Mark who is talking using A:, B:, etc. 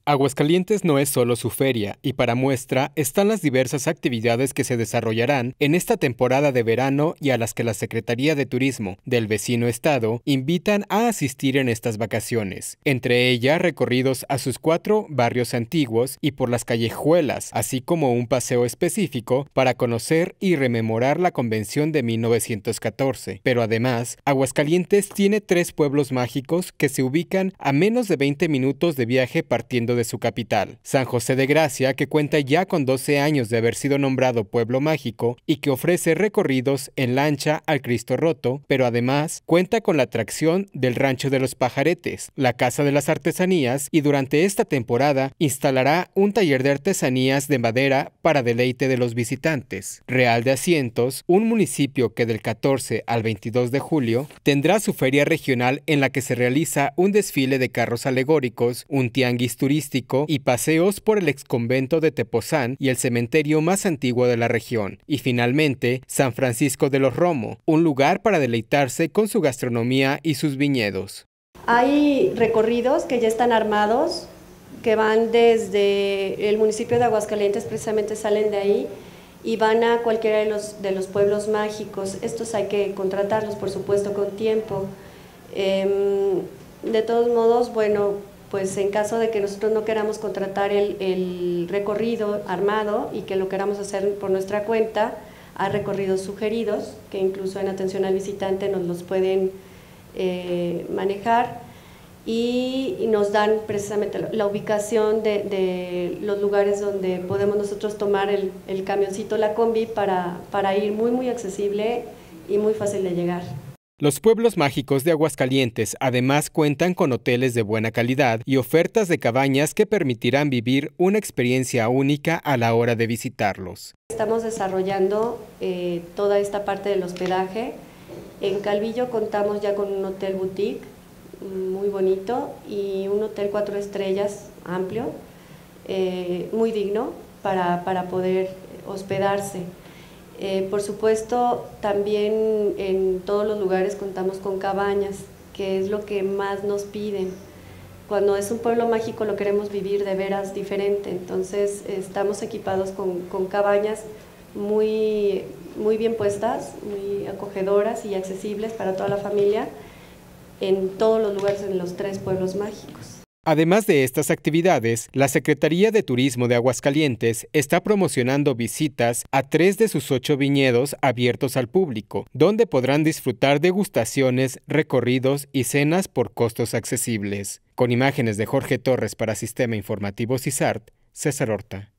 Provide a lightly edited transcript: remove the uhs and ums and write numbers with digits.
A: Aguascalientes no es solo su feria, y para muestra están las diversas actividades que se desarrollarán en esta temporada de verano y a las que la Secretaría de Turismo del vecino estado invitan a asistir en estas vacaciones. Entre ellas, recorridos a sus 4 barrios antiguos y por las callejuelas, así como un paseo específico para conocer y rememorar la Convención de 1914. Pero además, Aguascalientes tiene 3 pueblos mágicos que se ubican a menos de 20 minutos de viaje partiendo de su capital, San José de Gracia, que cuenta ya con 12 años de haber sido nombrado Pueblo Mágico y que ofrece recorridos en lancha al Cristo Roto, pero además cuenta con la atracción del Rancho de los Pajaretes, la Casa de las Artesanías, y durante esta temporada instalará un taller de artesanías de madera para deleite de los visitantes. Real de Asientos, un municipio que del 14 al 22 de julio tendrá su feria regional en la que se realiza un desfile de carros alegóricos, un tianguis turístico y paseos por el exconvento de Tepozán y el cementerio más antiguo de la región. Y finalmente, San Francisco de los Romo, un lugar para deleitarse con su gastronomía y sus viñedos.
B: Hay recorridos que ya están armados, que van desde el municipio de Aguascalientes, precisamente salen de ahí, y van a cualquiera de los pueblos mágicos. Estos hay que contratarlos, por supuesto, con tiempo. De todos modos, bueno, pues en caso de que nosotros no queramos contratar el recorrido armado y que lo queramos hacer por nuestra cuenta, hay recorridos sugeridos que incluso en atención al visitante nos los pueden manejar y nos dan precisamente la ubicación de los lugares donde podemos nosotros tomar el camioncito, la combi, para ir muy accesible y muy fácil de llegar.
A: Los pueblos mágicos de Aguascalientes además cuentan con hoteles de buena calidad y ofertas de cabañas que permitirán vivir una experiencia única a la hora de visitarlos.
B: Estamos desarrollando toda esta parte del hospedaje. En Calvillo contamos ya con un hotel boutique muy bonito y un hotel 4 estrellas amplio, muy digno para poder hospedarse. Por supuesto, también en todos los lugares contamos con cabañas, que es lo que más nos piden. Cuando es un pueblo mágico lo queremos vivir de veras diferente, entonces estamos equipados con cabañas muy bien puestas, muy acogedoras y accesibles para toda la familia, en todos los lugares en los 3 pueblos mágicos.
A: Además de estas actividades, la Secretaría de Turismo de Aguascalientes está promocionando visitas a 3 de sus 8 viñedos abiertos al público, donde podrán disfrutar degustaciones, recorridos y cenas por costos accesibles. Con imágenes de Jorge Torres para Sistema Informativo CISART, César Horta.